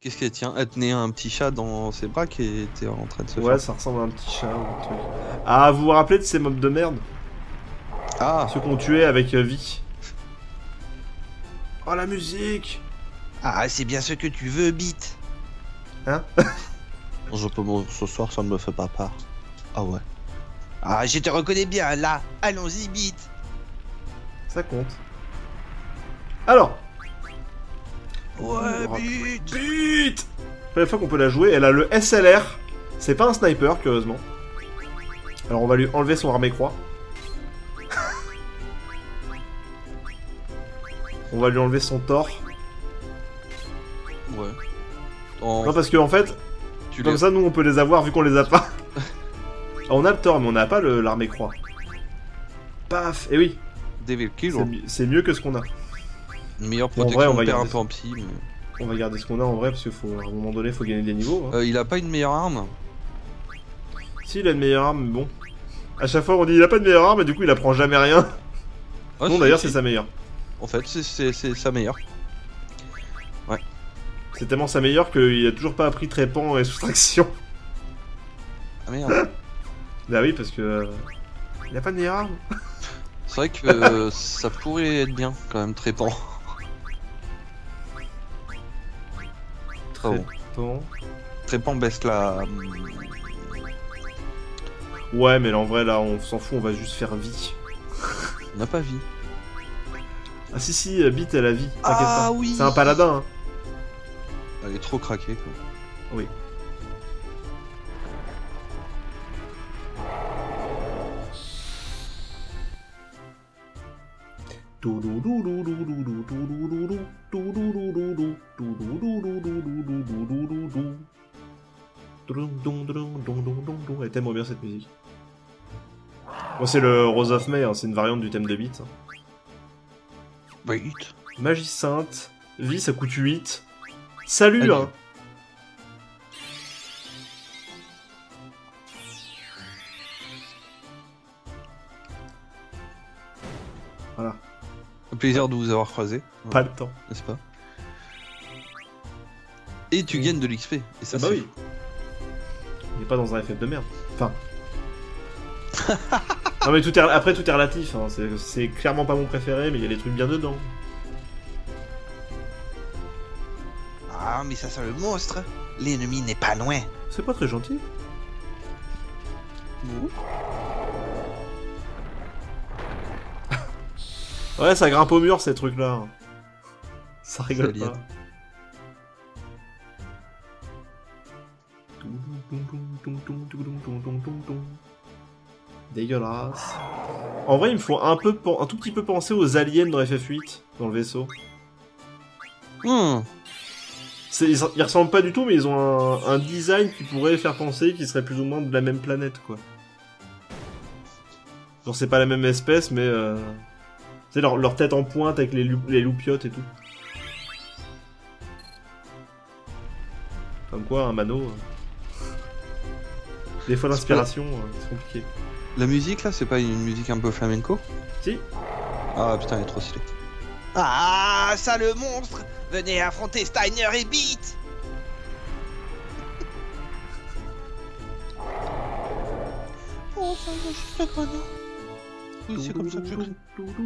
Qu'est-ce qu'elle tient? Elle tenait un petit chat dans ses bras qui était en train de se Ouais, faire. ça ressemble à un petit chat ou un truc. Ah, vous vous rappelez de ces mobs de merde? Ah! Ceux qu'on tuait avec Vi. Oh, la musique! Ah, c'est bien ce que tu veux, Beat! Hein? Je peux ce soir, ça ne me fait pas peur. Ah ouais. Ah, je te reconnais bien, là! Allons-y, Beat! Ça compte. Alors! Ouais, Oh, Beat! Beat! Première fois qu'on peut la jouer, elle a le SLR. C'est pas un sniper, curieusement. Alors on va lui enlever son armée croix. On va lui enlever son tort. Ouais. En... Non, parce que en fait, tu comme ça, nous on peut les avoir vu qu'on les a pas. Ah, on a le tort, mais on n'a pas l'armée croix. Paf! Et oui, Devil Kill, c'est mieux que ce qu'on a. meilleure Bon, en protection, vrai, on on va perd un garder peu en psy, mais... On va garder ce qu'on a en vrai, parce qu'à un moment donné, il faut gagner des niveaux. Hein. il a pas une meilleure arme? Si, il a une meilleure arme, mais bon. À chaque fois, on dit il a pas de meilleure arme, et du coup, il apprend jamais rien. Ah, Non, si, d'ailleurs, si. c'est sa meilleure. En fait, c'est sa meilleure. Ouais. C'est tellement sa meilleure qu'il a toujours pas appris trépan et soustraction. Ah merde. Bah oui, parce que... il a pas de meilleure arme. C'est vrai que ça pourrait être bien, quand même, Trépan. Très bon. Trépan... Trépan baisse la... Ouais, mais là, en vrai, là, on s'en fout, on va juste faire vie. On n'a pas vie. Ah si, si, Beat, elle a vie, t'inquiète Ah pas. oui. C'est un paladin, hein. Elle est trop craquée, quoi. Oui. Elle est tellement bien cette musique. Bon, c'est le Rose of May, hein, c'est une variante du thème de Beat. Beat. Magie sainte, vie ça coûte 8. Salut, Salut. hein. Voilà, Au plaisir de vous avoir croisé, pas le temps. n'est-ce pas? Et tu gagnes de l'XP. Et ça, Ah bah c'est oui. On n'est pas dans un FF de merde. Enfin... non mais tout est... après tout est relatif, hein. C'est clairement pas mon préféré, mais il y a des trucs bien dedans. Ah, mais ça sent le monstre. L'ennemi n'est pas loin. C'est pas très gentil. Ouais, ça grimpe au mur ces trucs-là. Ça rigole Ça pas. Dégueulasse. En vrai, il me faut un tout petit peu penser aux aliens dans FF8, dans le vaisseau. Ils ressemblent pas du tout, mais ils ont un design qui pourrait faire penser qu'ils seraient plus ou moins de la même planète, quoi. Genre, c'est pas la même espèce, mais... Tu sais, leur tête en pointe avec les loupiottes et tout. Comme quoi, un mano... Des fois, l'inspiration, c'est compliqué. La musique, là, c'est pas une musique un peu flamenco? Si. Ah, putain, elle est trop stylée. Ah, ça le monstre! Venez affronter Steiner et Beat! Oh, ça va, je suis pas oui, c'est comme ça que je crie.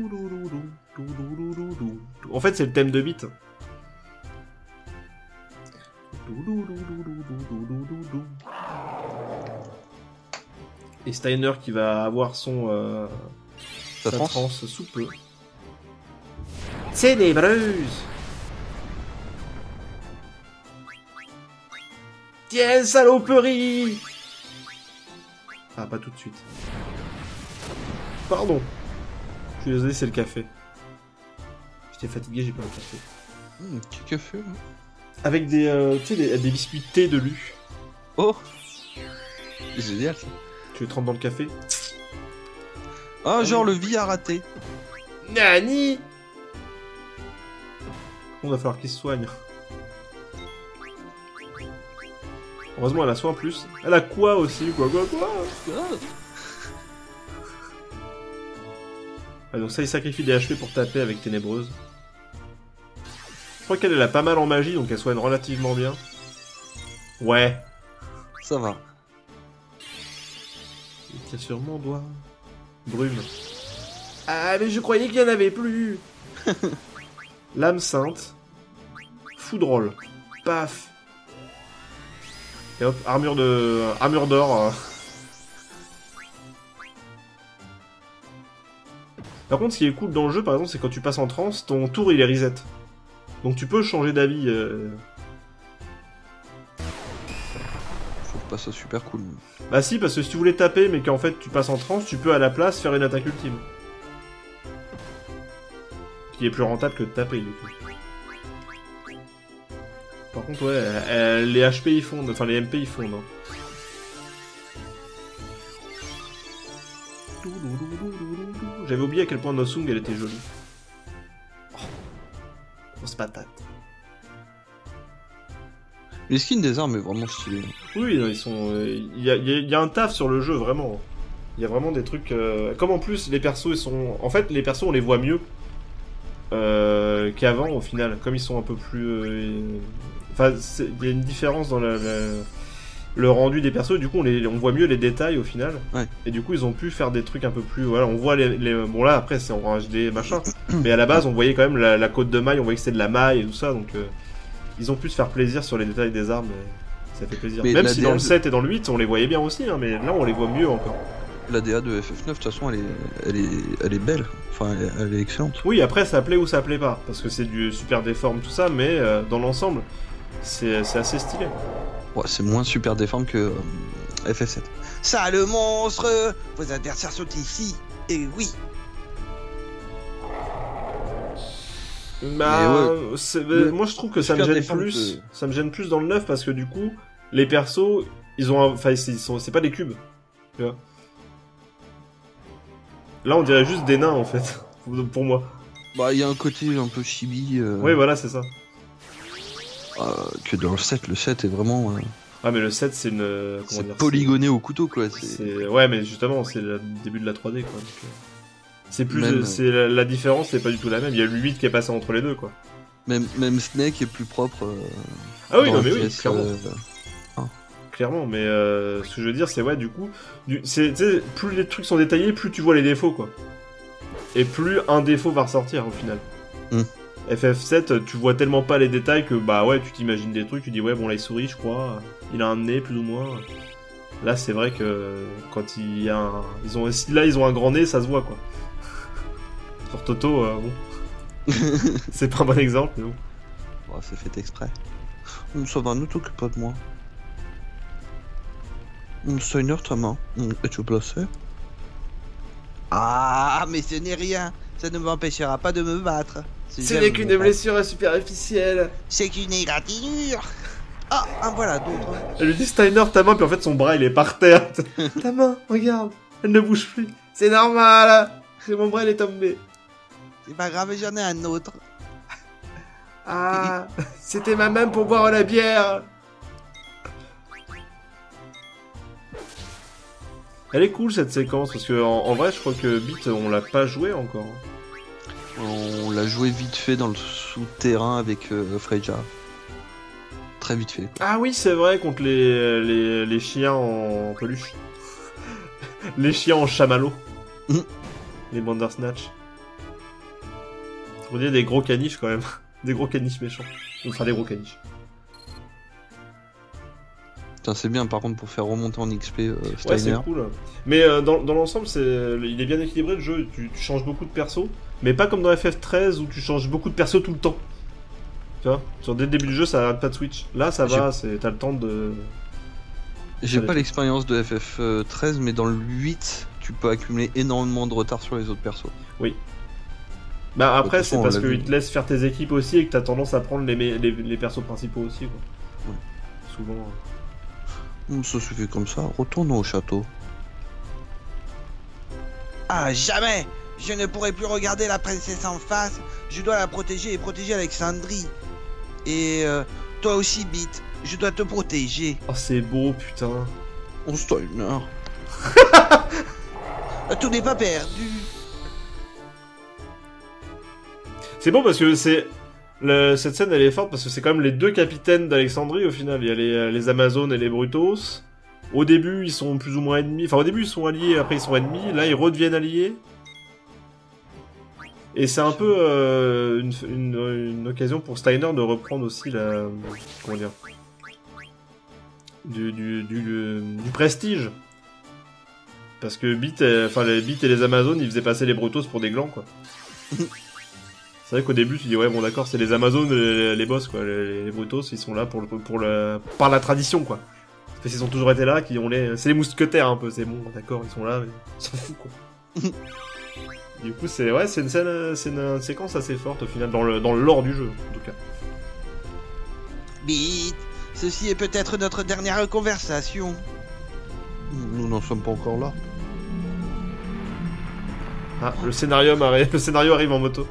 En fait, c'est le thème de Beat. Et Steiner qui va avoir son Ça sa transe. transe sous peu. Ténébreuse. Tiens, saloperie. Ah, pas tout de suite. Pardon. Je suis désolé, c'est le café. J'étais fatigué, j'ai pas le café. Petit café, là. Avec des, tu sais, des biscuits thé de lu. Oh, génial, ça. Tu les trempes dans le café. Ah, genre le vie a raté. Nani. On va falloir qu'il se soigne. Heureusement, elle a soin en plus. Elle a quoi aussi? Quoi Ah, donc ça, il sacrifie des HP pour taper avec Ténébreuse. crois qu'elle a pas mal en magie, donc elle soigne relativement bien. Ouais. Ça va. C'est sur mon doigt. Brume. Ah, mais je croyais qu'il y en avait plus. Lame sainte. Foudroll. Paf. Et hop, armure d'or. Par contre, ce qui est cool dans le jeu, par exemple, c'est quand tu passes en transe, ton tour il est reset. Donc tu peux changer d'avis. Je trouve pas ça super cool. Bah si, parce que si tu voulais taper, mais qu'en fait tu passes en transe, tu peux à la place faire une attaque ultime. Qui est plus rentable que de taper, du coup. Par contre, ouais, les HP ils fondent, enfin les MP ils fondent. Hein. J'avais oublié à quel point Nosung elle était jolie. Oh, grosse patate. Les skins des armes est vraiment stylé. Oui, non, ils sont. Il y a un taf sur le jeu, vraiment. Il y a vraiment des trucs. Comme en plus, les persos, ils sont. En fait, les persos, on les voit mieux qu'avant, au final. Comme ils sont un peu plus. Enfin, il y a une différence dans le rendu des persos. Du coup, on voit mieux les détails, au final. Ouais. Et du coup, ils ont pu faire des trucs un peu plus. Voilà, on voit bon, là, après, c'est en HD, machin. Mais à la base, on voyait quand même la côte de maille, on voyait que c'était de la maille et tout ça, donc. Ils ont pu se faire plaisir sur les détails des armes, ça fait plaisir. Mais même si dans le 7 et dans le 8, on les voyait bien aussi, hein, mais là on les voit mieux encore. La DA de FF9, de toute façon, elle est belle. Enfin, elle est excellente. Oui, après ça plaît ou ça plaît pas, parce que c'est du super déforme tout ça, mais dans l'ensemble, c'est assez stylé. Ouais, c'est moins super déforme que FF7. Ça le monstre! Vos adversaires sont ici, et oui! Bah, ouais, moi je trouve que ça me gêne plus. Ça me gêne plus dans le 9 parce que du coup, les persos, ils ont, enfin, c'est pas des cubes, tu vois. Là, on dirait juste des nains en fait, pour moi. Bah, il y a un côté un peu chibi. Oui, voilà, c'est ça. Que dans le 7, le 7 est vraiment. Ah, mais le 7, c'est une. C'est polygoné au couteau, quoi. Ouais, mais justement, c'est le début de la 3D, quoi. Donc, c'est plus, même... la différence, c'est pas du tout la même. Il y a le 8 qui est passé entre les deux, quoi. Même Snake est plus propre. Ah oui, non, mais oui, clairement. Ah. Clairement, mais ce que je veux dire, c'est ouais, du coup, plus les trucs sont détaillés, plus tu vois les défauts, quoi. Et plus un défaut va ressortir au final. FF7, tu vois tellement pas les détails que bah ouais, tu t'imagines des trucs, tu dis ouais, bon là il sourit, je crois, il a un nez plus ou moins. Là, c'est vrai que quand il y a un... ils ont un grand nez, ça se voit, quoi. Sur Toto, bon. C'est pas un bon exemple, mais bon. Oh, c'est fait exprès. Ça va, ne t'occupe pas de moi. Steiner, ta main. Es-tu blessé? Ah, mais ce n'est rien. Ça ne m'empêchera pas de me battre. Ce n'est qu'une blessure superficielle. C'est qu'une égratignure. Ah, voilà d'autres. Elle lui dit Steiner, ta main, puis en fait son bras il est par terre. Ta main, regarde, elle ne bouge plus. C'est normal. Mon bras il est tombé. C'est pas grave, j'en ai un autre. Ah, c'était ma main pour boire la bière. Elle est cool cette séquence parce que en vrai je crois que Beat on l'a pas joué encore. On l'a joué vite fait dans le souterrain avec Freya. Très vite fait. Quoi. Ah oui c'est vrai contre les chiens en peluche. Les chiens en chamallow. Les Bandersnatch. On dirait des gros caniches quand même. Des gros caniches méchants. Enfin des gros caniches. Putain, c'est bien par contre pour faire remonter en XP Steiner. Ouais, c'est cool. Mais dans l'ensemble, il est bien équilibré le jeu. Tu changes beaucoup de persos, mais pas comme dans FF13 où tu changes beaucoup de persos tout le temps. Tu vois, dès le début du jeu, ça arrête pas de switch. Là, ça va, t'as le temps de. J'ai pas l'expérience de FF13, mais dans le 8, tu peux accumuler énormément de retard sur les autres persos. Oui. Bah après, c'est parce qu'ils te laissent faire tes équipes aussi et que t'as tendance à prendre les persos principaux aussi, quoi. Ouais. Souvent. Ça suffit comme ça, retournons au château. Ah, jamais! Je ne pourrai plus regarder la princesse en face. Je dois la protéger et protéger Alexandrie. Et toi aussi, Beat. Je dois te protéger. Oh, c'est beau, putain. On Steiner. Tout n'est pas perdu. C'est bon parce que c'est Cette scène, elle est forte parce que c'est quand même les deux capitaines d'Alexandrie, au final. Il y a les Amazones et les Brutos. Au début, ils sont plus ou moins ennemis. Enfin, au début, ils sont alliés, après, ils sont ennemis. Là, ils redeviennent alliés. Et c'est un peu une occasion pour Steiner de reprendre aussi la... Comment dire, du prestige. Parce que Beat et les Amazones, ils faisaient passer les Brutos pour des glands, quoi. C'est vrai qu'au début, tu dis, ouais, bon, d'accord, c'est les Amazones, les boss, quoi. Les Brutos, ils sont là par la tradition, quoi. Parce qu'ils ont toujours été là, c'est les mousquetaires, un peu. C'est bon, d'accord, ils sont là, mais ils s'en foutent, quoi. Du coup, c'est une séquence assez forte, au final, dans le lore du jeu, en tout cas. Beat, ceci est peut-être notre dernière conversation. Nous n'en sommes pas encore là. Ah, le scénario arrive en moto.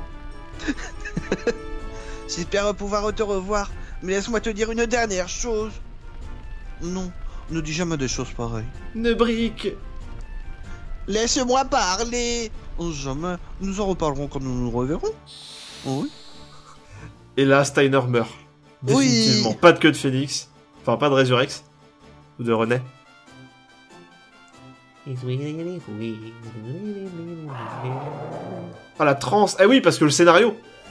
J'espère pouvoir te revoir, mais laisse-moi te dire une dernière chose. Non, ne dis jamais des choses pareilles. Une brique. Laisse-moi parler. Jamais. Nous en reparlerons quand nous nous reverrons. Oh oui. Et là, Steiner meurt. Définitivement. Oui. Pas de queue de Phoenix. Enfin, pas de Resurrex. Ou de René. Ah, la transe. Eh oui, parce que le scénario.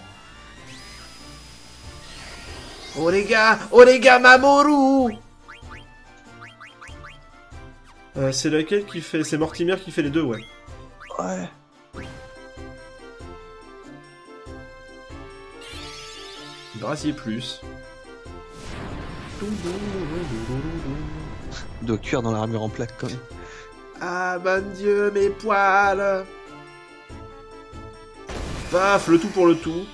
Orega Mamoru. C'est lequel qui fait... C'est Mortimer qui fait les deux, ouais. Ouais. Brasier plus. Il doit cuire dans l'armure en plaque quand même. Ah mon dieu, mes poils. Paf, le tout pour le tout.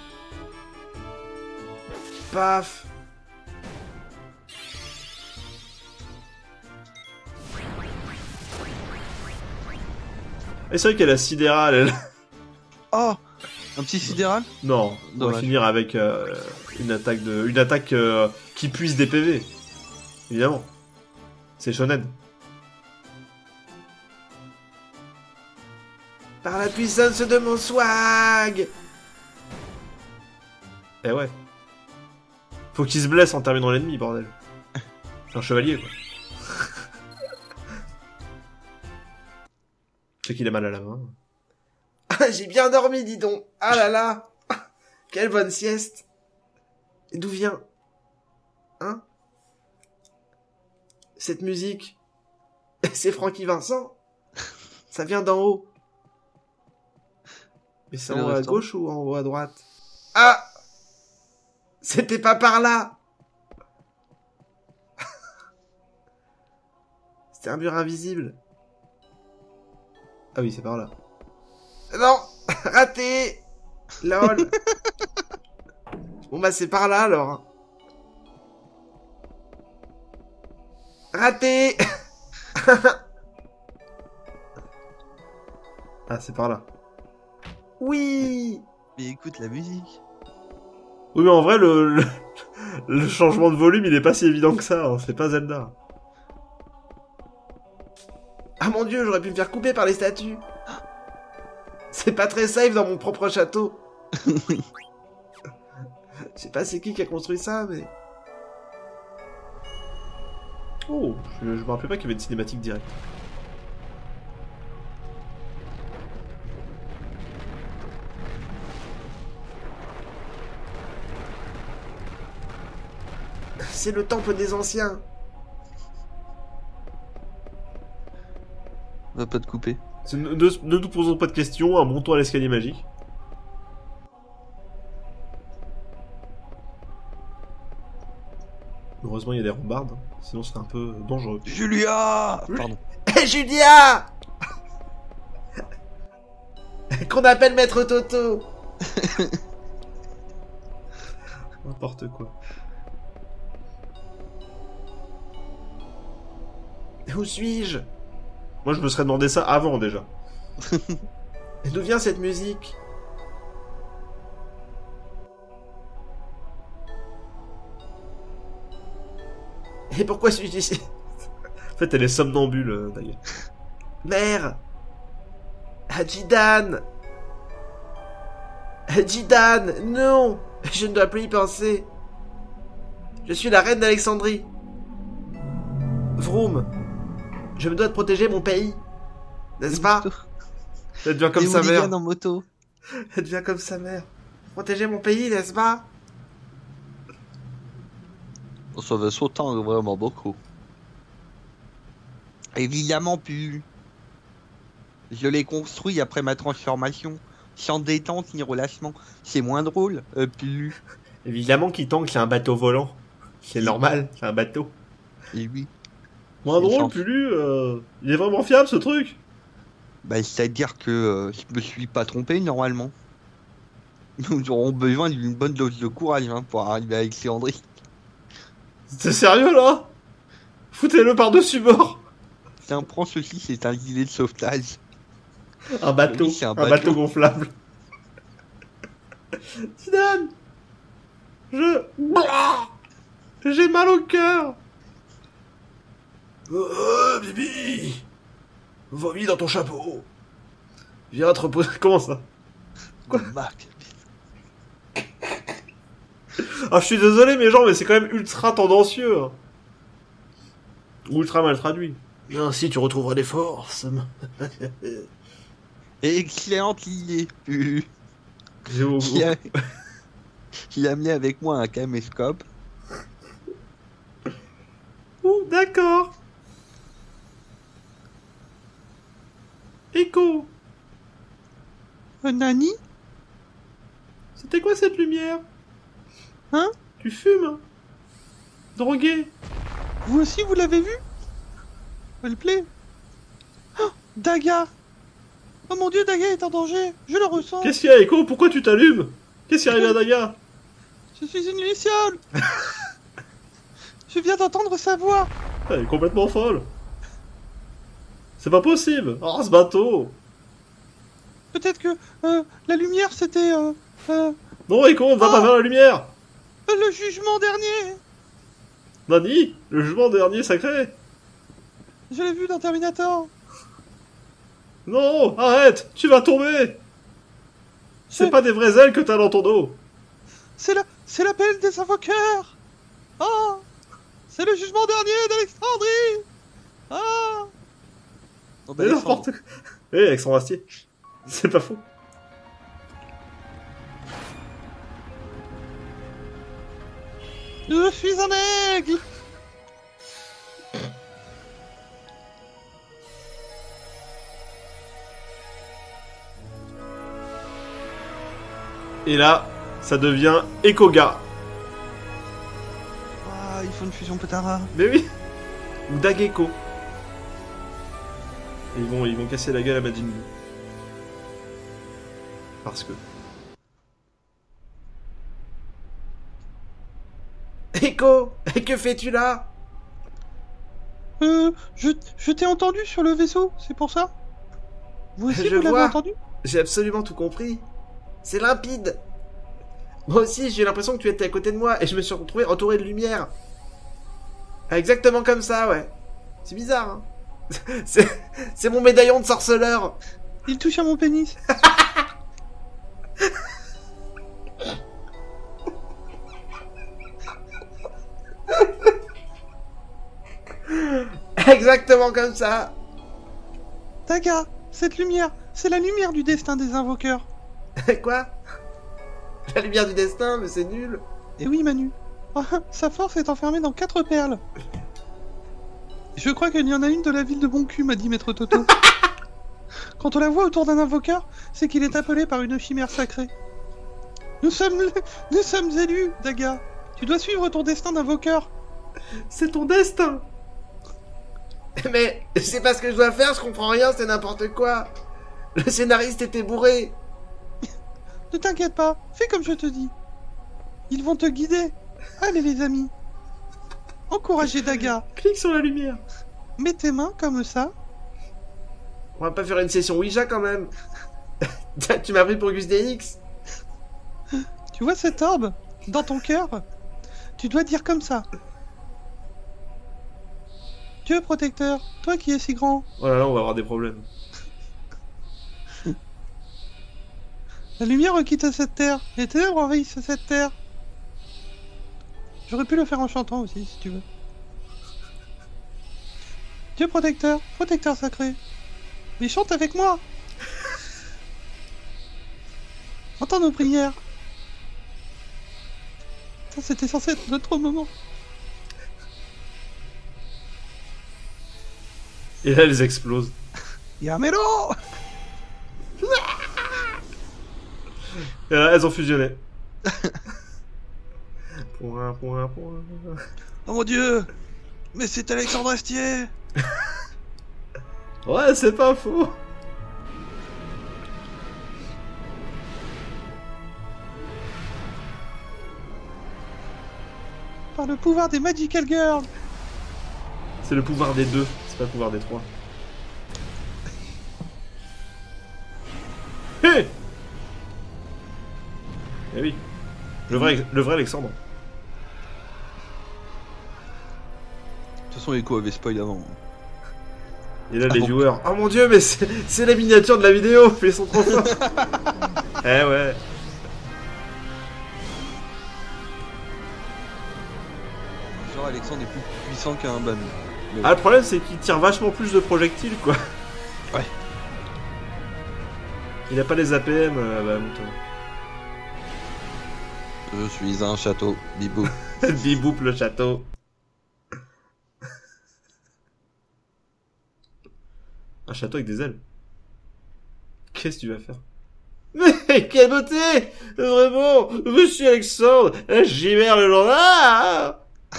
Paf. Et c'est vrai qu'elle a sidéral, elle. Oh, un petit sidéral. Non, on Dommage. va finir avec une attaque qui puise des PV. Évidemment. C'est shonen. Par la puissance de mon swag. Eh ouais. Faut qu'il se blesse en terminant l'ennemi, bordel. C'est un chevalier, quoi. C'est qu'il a mal à la main. Ah, j'ai bien dormi, dis donc. Ah là là. Quelle bonne sieste. D'où vient, hein, cette musique? C'est Francky Vincent. Ça vient d'en haut. Mais c'est en haut à gauche ou en haut à droite? Ah! C'était pas par là! C'était un mur invisible. Ah oui, c'est par là. Non! Raté! Lol! Bon bah c'est par là alors. Raté! Ah, c'est par là. Oui! Mais écoute la musique. Oui, mais en vrai, le changement de volume, il est pas si évident que ça. Hein. C'est pas Zelda. Ah mon dieu, j'aurais pu me faire couper par les statues. C'est pas très safe dans mon propre château. Je sais pas c'est qui a construit ça, mais... Oh, je me rappelais pas qu'il y avait une cinématique directe. C'est le temple des anciens. Va pas te couper. Ne nous posons pas de questions, un montant à l'escalier magique. Heureusement, il y a des rambardes, hein. Sinon c'est un peu dangereux. Julia. Pardon. Julia. Qu'on appelle Maître Toto. N'importe quoi. Où suis-je? Moi, je me serais demandé ça avant, déjà. Et d'où vient cette musique? Et pourquoi suis-je ici? En fait, elle est somnambule, d'ailleurs. Mère! Hajidan! Hajidan! Non! Je ne dois plus y penser. Je suis la reine d'Alexandrie. Vroom. Je me dois de protéger mon pays. N'est-ce pas? Elle devient comme sa mère. En moto. Elle devient comme sa mère. Protéger mon pays, n'est-ce pas? Ce vaisseau tangue vraiment beaucoup. Évidemment plus. Je l'ai construit après ma transformation. Sans détente ni relâchement. C'est moins drôle, plus. Évidemment qu'il tangue, c'est un bateau volant. C'est normal, c'est un bateau. Et oui. Moins drôle, Pulu, il est vraiment fiable ce truc. Bah, c'est-à-dire que je me suis pas trompé normalement. Nous aurons besoin d'une bonne dose de courage hein, pour arriver à Alexandrie. T'es sérieux là? Foutez-le par-dessus bord. Tiens, prends ceci, c'est un gilet de sauvetage. Un bateau, oui, un bateau gonflable. Zidane, j'ai mal au cœur. Bibi, vomis dans ton chapeau. Viens te reposer. Comment ça? Quoi? Ah, je suis désolé mes gens, mais c'est quand même ultra tendancieux. Hein. Ou ultra mal traduit. Ainsi tu retrouveras des forces. Excellente idée. J'ai amené avec moi un caméscope. Ouh, d'accord. Echo. Nani? C'était quoi cette lumière? Hein? Tu fumes hein? Drogué. Vous aussi vous l'avez vu? Elle plaît. Oh, Daga. Oh mon dieu, Daga est en danger. Je le ressens. Qu'est-ce qu'il y a, Echo? Pourquoi tu t'allumes? Qu'est-ce qui arrive à Daga? Je suis une luciole. Je viens d'entendre sa voix. Elle est complètement folle. C'est pas possible. Oh, ce bateau. Peut-être que la lumière c'était... Non, Echo, on ne va pas vers la lumière. Le jugement dernier. Nani? Le jugement dernier sacré? Je l'ai vu dans Terminator. Non, arrête, tu vas tomber. C'est pas des vraies ailes que t'as dans ton dos. C'est l'appel des invoqueurs. Oh, c'est le jugement dernier d'Alexandrie. Ah. Oh, bah, n'importe quoi. Eh, Alexandre Astier. C'est pas faux. Je suis un aigle. Et là, ça devient Ekoga. Ah, il faut une fusion Potara. Mais oui. Ou Dageko. Et ils vont casser la gueule à Majin Buu. Parce que... Echo, que fais-tu là? Je t'ai entendu sur le vaisseau, c'est pour ça. Vous aussi, Je vous l'avez vois. entendu? J'ai absolument tout compris. C'est limpide. Moi aussi, j'ai l'impression que tu étais à côté de moi et je me suis retrouvé entouré de lumière. Exactement comme ça, ouais. C'est bizarre, hein. C'est mon médaillon de sorceleur. Il touche à mon pénis. Exactement comme ça. Daga, cette lumière, c'est la lumière du destin des invoqueurs. Quoi? La lumière du destin, mais c'est nul. Eh oui, Manu. Sa force est enfermée dans 4 perles. Je crois qu'il y en a une de la ville de Boncu, m'a dit Maître Toto. Quand on la voit autour d'un invoqueur, c'est qu'il est appelé par une chimère sacrée. Nous sommes élus, Daga. Tu dois suivre ton destin d'invoqueur. C'est ton destin. Mais c'est pas ce que je dois faire, je comprends rien, c'est n'importe quoi. Le scénariste était bourré. Ne t'inquiète pas, fais comme je te dis. Ils vont te guider. Allez les amis. Encouragez Daga. Clique sur la lumière. Mets tes mains comme ça. On va pas faire une session Ouija quand même. Tu m'as pris pour Gus DX. Tu vois cette orbe dans ton cœur? Tu dois dire comme ça. Dieu protecteur, toi qui es si grand. Oh là là, on va avoir des problèmes. La lumière quitte cette terre. Les ténèbres envahissent cette terre. J'aurais pu le faire en chantant aussi, si tu veux. Dieu protecteur, protecteur sacré. Mais chante avec moi. Entends nos prières. Ça, c'était censé être notre moment. Et là, elles explosent. Yamelo. Et là, elles ont fusionné. Point. Oh mon dieu. Mais c'est Alexandre Astier. Ouais, c'est pas faux. Par le pouvoir des Magical Girls. C'est le pouvoir des deux, c'est pas le pouvoir des trois. Hé Eh oui. Le vrai Alexandre. De toute façon, Echo avait spoil avant. Et là, les viewers. Oh mon dieu, mais c'est la miniature de la vidéo. Ils sont trop forts. Eh ouais. Genre, Alexandre est plus puissant qu'un Banu. Mais... Ah, le problème, c'est qu'il tire vachement plus de projectiles, quoi. Ouais. Il a pas les APM, Je suis un château, bibou. Biboup le château. Un château avec des ailes. Qu'est-ce que tu vas faire? Mais quelle beauté! Vraiment, monsieur Alexandre, la chimère le journal!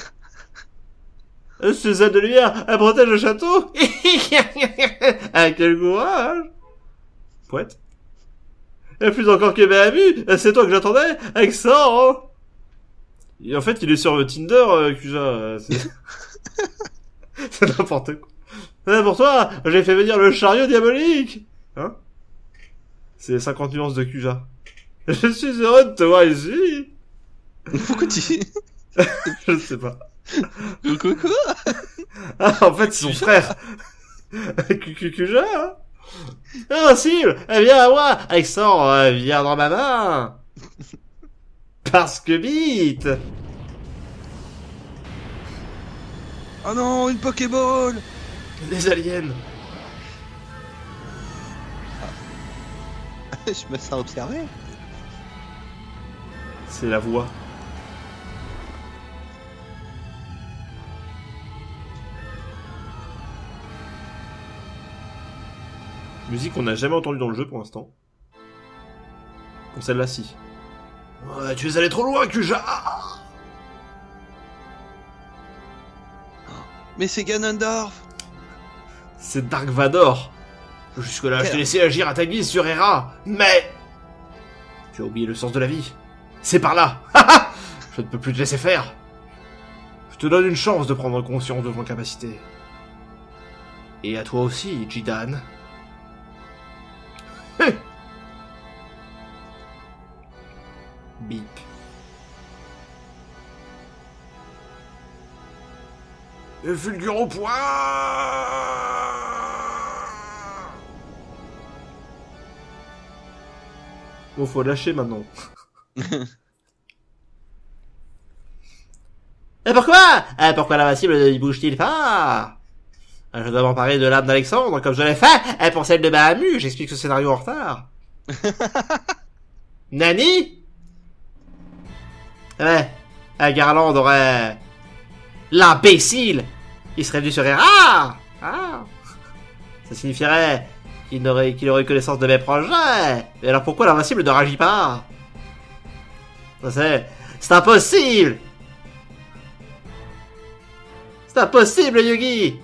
Ces ailes de lumière, elle protège le château! Ah, quel courage! Poète. Et plus encore que Bahamu, c'est toi que j'attendais, Alexandre! Et en fait, il est sur Tinder, Kuja. C'est n'importe quoi. Pour toi, j'ai fait venir le chariot diabolique. Hein? C'est 50 nuances de Kuja. Je suis heureux de te voir ici. Pourquoi tu... Je ne sais pas. Coucou. Ah, en fait, c'est son frère. Kuja, hein? Impossible. Viens à moi, Alexandre, viens dans ma main. Parce que vite. Oh non, une Pokéball. Les aliens. Je me sens observé. C'est la voix. Musique qu'on n'a jamais entendue dans le jeu pour l'instant. Pour celle-là, si. Ouais, tu es allé trop loin, Kuja. Mais c'est Ganondorf. C'est Dark Vador. Jusque-là, je t'ai laissé agir à ta guise sur Hera, mais... Tu as oublié le sens de la vie. C'est par là. Je ne peux plus te laisser faire. Je te donne une chance de prendre conscience de ton capacité. Et à toi aussi, Jidan. Bip. Et fulgure au point. Bon, faut lâcher maintenant. Et pourquoi? Pourquoi l'invincible ne bouge-t-il pas? Je dois m'emparer de l'âme d'Alexandre, comme je l'ai fait, pour celle de Bahamu, j'explique ce scénario en retard. Nani? Ouais, Garland aurait... L'imbécile! Il serait venu sur Hera! Ah! Ça signifierait qu'il aurait connaissance de mes projets! Mais alors pourquoi l'invincible ne réagit pas? C'est impossible! C'est impossible, Yugi!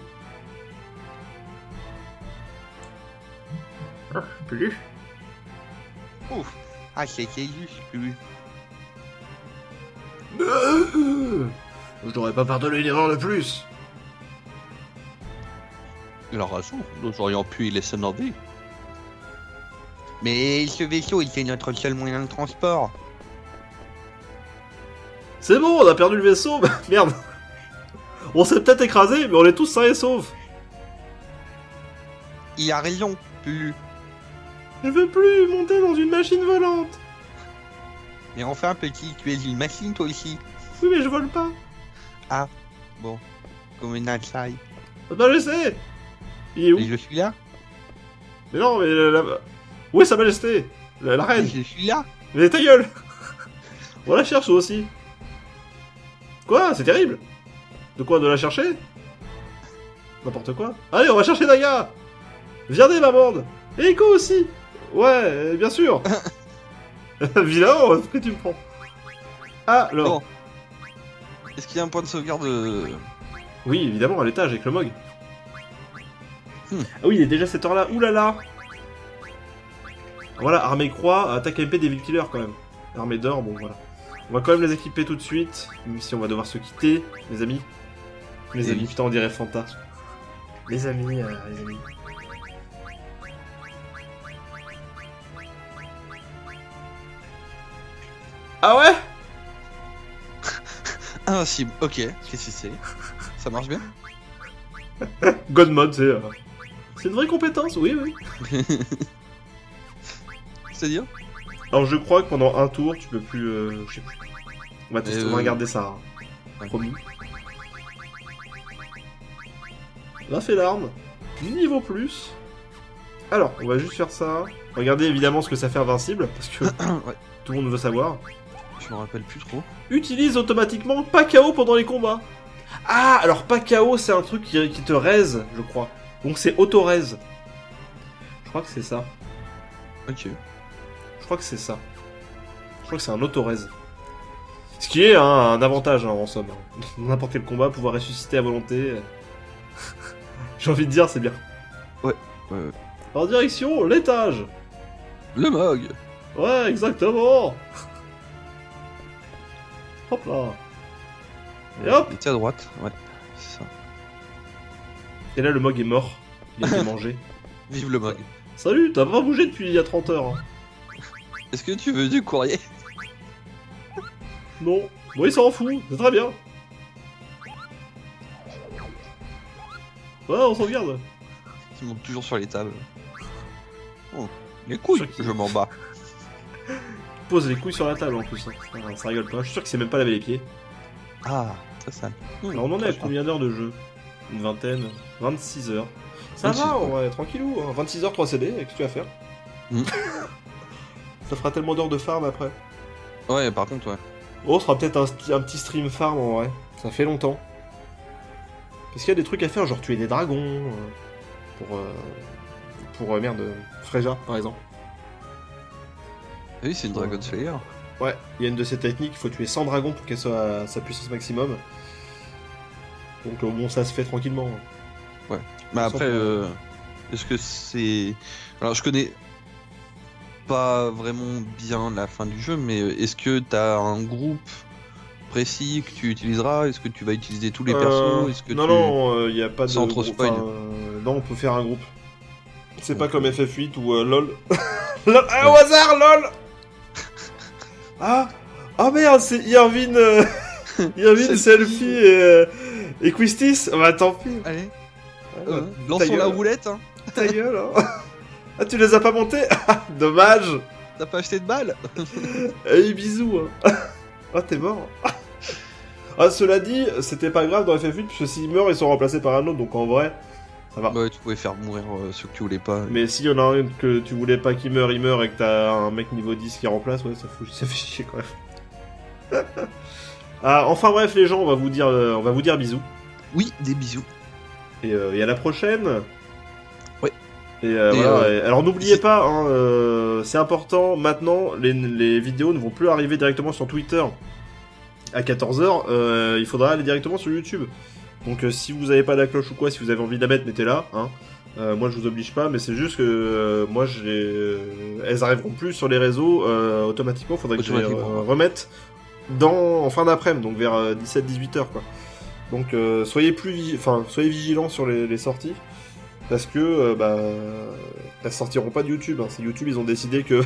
Plus. Ouf. Ah, c'était juste plus. Je n'aurais pas pardonné une erreur de plus. Il a raison, nous aurions pu y laisser nander. Mais ce vaisseau, il fait notre seul moyen de transport. C'est bon, on a perdu le vaisseau. Merde. On s'est peut-être écrasé, mais on est tous sains et saufs. Il a raison, plus. Je veux plus monter dans une machine volante. Mais enfin, petit, tu es une machine toi aussi. Oui, mais je vole pas. Ah, bon. Comme une outside. Bah, je sais. Il est où? Et je suis là. Mais non, mais où est sa majesté? La reine. Je suis là. Mais ta gueule. On la cherche aussi. Quoi? C'est terrible. De quoi? De la chercher? N'importe quoi. Allez, on va chercher Naga. Viens ma bande. Et Echo aussi. Ouais, bien sûr. Vilain, ce que tu me prends. Ah, alors. Bon. Est-ce qu'il y a un point de sauvegarde Oui, évidemment, à l'étage avec le Mog. Ah oui, il est déjà cette heure-là. Ouh là là. Voilà, armée croix, attaque MP des Devil Killer quand même. Armée d'or, bon voilà. On va quand même les équiper tout de suite, même si on va devoir se quitter, les amis. Les amis, putain, on dirait Fanta. Les amis, les amis. Ah ouais? Invincible, ok, qu'est-ce que c'est? Ça marche bien? God mode, c'est une vraie compétence, oui, oui. C'est-à-dire? Alors je crois que pendant un tour, tu peux plus... je sais plus. On va tester, on va regarder ça. Hein. Promis. Là, fait l'arme. Niveau plus. Alors, on va juste faire ça. Regardez évidemment ce que ça fait invincible, parce que Ouais. tout le monde veut savoir. Je me rappelle plus trop. Utilise automatiquement pas KO pendant les combats. Ah, alors pas KO, c'est un truc qui te raise, je crois. Donc c'est auto-raise. Je crois que c'est ça. Ok. Je crois que c'est ça. Je crois que c'est un auto-raise. Ce qui est un avantage, hein, en somme. Dans n'importe quel combat, pouvoir ressusciter à volonté. J'ai envie de dire, c'est bien. Ouais. En direction, l'étage. Le Mog. Ouais, exactement. Hop là. Et hop. Il était à droite, ouais. C'est ça. Et là, le Mog est mort. Il a été mangé. Vive le Mog. Salut, t'as pas bougé depuis il y a 30 heures. Hein. Est-ce que tu veux du courrier? Non. Bon, il s'en fout, c'est très bien. Ouais, on sauvegarde. Tu montes toujours sur les tables. Oh, les couilles, je m'en bats. Pose les couilles sur la table en plus. Hein. Ça rigole pas. Je suis sûr qu'il sait même pas laver les pieds. Ah, très sale. Alors on en est à combien d'heures de jeu? Une vingtaine. 26 heures. Ça 26, va, ouais, tranquillou. Hein. 26 heures, 3 CD, qu'est-ce que tu vas faire? Ça fera tellement d'heures de farm après. Ouais, par contre, ouais. Oh, ce sera peut-être un petit stream farm en vrai. Ça fait longtemps. Parce qu'il y a des trucs à faire, genre tuer des dragons. Merde, Freja par exemple. Oui, c'est une Dragon Slayer. Ouais, il y a une de ces techniques, il faut tuer 100 dragons pour qu'elle soit à sa puissance maximum. Donc bon, ça se fait tranquillement. Ouais. Mais après, est-ce que c'est... Alors, je connais pas vraiment bien la fin du jeu, mais est-ce que t'as un groupe précis que tu utiliseras? Est-ce que tu vas utiliser tous les persos? Est-ce que non, il n'y a pas de sans trop groupe, spoil. non, on peut faire un groupe. C'est pas comme FF8 ou LOL. LOL. Ah, au hasard, LOL. Ah merde, c'est Irvine, Irvine, Selfie et Quistis. Bah tant pis. Allez, Ouais, lançons la roulette. Hein. Ta gueule, hein. Ah, tu les as pas montés? Dommage. T'as pas acheté de balles? Hey, bisous. Hein. Ah, t'es mort. Ah, cela dit, c'était pas grave dans FF8, parce que s'ils meurent, ils sont remplacés par un autre, donc en vrai, ça va. Ouais, tu pouvais faire mourir ceux que tu voulais pas. Mais s'il y en a un que tu voulais pas qu'il meure, il meurt, et que t'as un mec niveau 10 qui remplace, ouais, ça fait chier quand même. Ah, enfin bref, les gens, on va vous dire bisous. Oui, des bisous. Et à la prochaine. Ouais. Et voilà. Alors n'oubliez pas, hein, c'est important, maintenant, les vidéos ne vont plus arriver directement sur Twitter à 14h, il faudra aller directement sur YouTube. Donc si vous n'avez pas la cloche ou quoi, si vous avez envie de la mettre, mettez-la. Hein. Moi je vous oblige pas, mais c'est juste que moi elles arriveront plus sur les réseaux automatiquement. Faudrait que je les remette en fin d'après-midi, donc vers 17-18h quoi. Donc soyez vigilants sur les sorties, parce que elles sortiront pas de YouTube. Hein. C'est YouTube, ils ont décidé que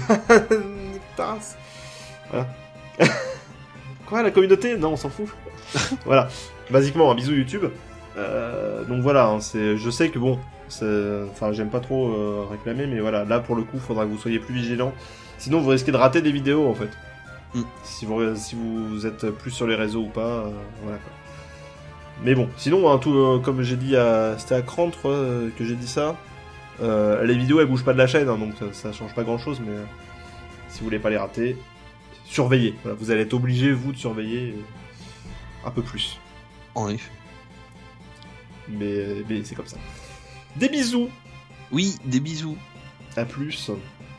voilà. Quoi, la communauté? Non, on s'en fout. Voilà. Basiquement, un bisou YouTube. Donc voilà, hein, je sais que bon, Enfin, j'aime pas trop réclamer, mais voilà, là pour le coup, faudra que vous soyez plus vigilants. Sinon, vous risquez de rater des vidéos en fait. Si vous êtes plus sur les réseaux ou pas, voilà quoi. Mais bon, sinon, hein, comme j'ai dit, c'était à Crantre que j'ai dit ça. Les vidéos elles bougent pas de la chaîne, hein, donc ça change pas grand chose, mais si vous voulez pas les rater, surveillez. Voilà, vous allez être obligé, vous, de surveiller un peu plus. En effet. Mais c'est comme ça. Des bisous. Oui, des bisous. À plus.